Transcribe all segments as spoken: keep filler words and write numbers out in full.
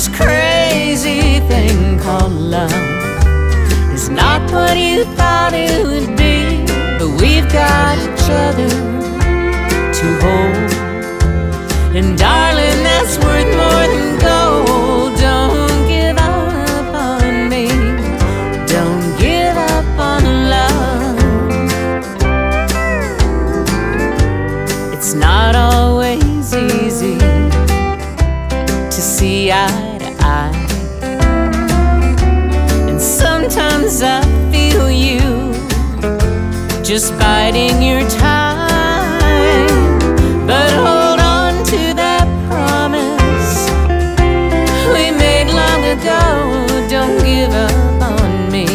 this crazy thing called love is not what you thought it would be, but we've got each other to hold. And darling, that's worth more than gold. Don't give up on me. Don't give up on love. It's not always easy to see eye to eye, and sometimes I feel you just biding your time. But hold on to that promise we made long ago. Don't give up on me.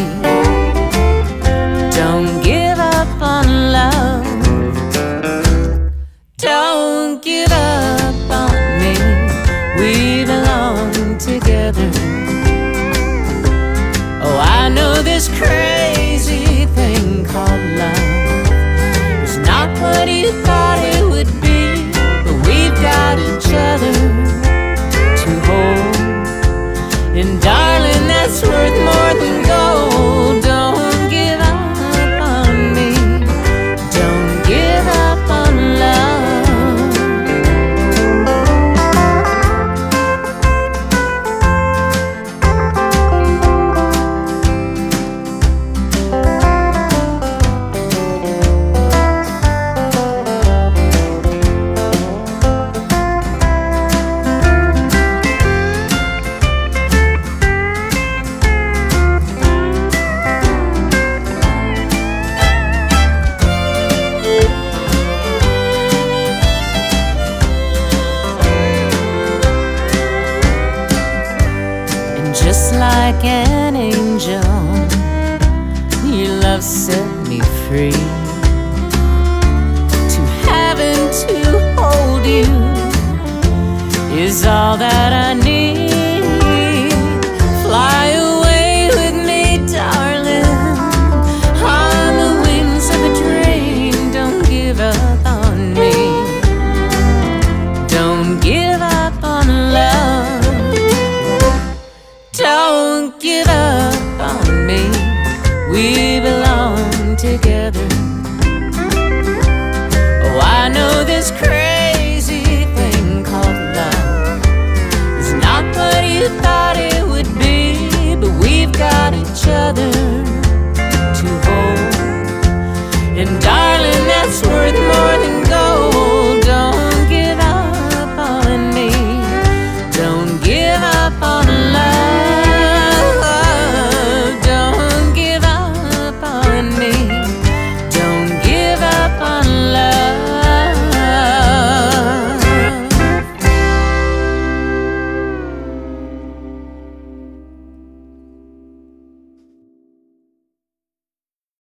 Don't give up on love. Don't give up on me. We belong together. Oh, I know this crazy thing called love is not what you thought it would be, but we've got each other to hold. And darling, that's worth more than gold. Don't give up on me. Don't give up on love. Just like an angel, your love set me free. To have and to hold you is all that I need.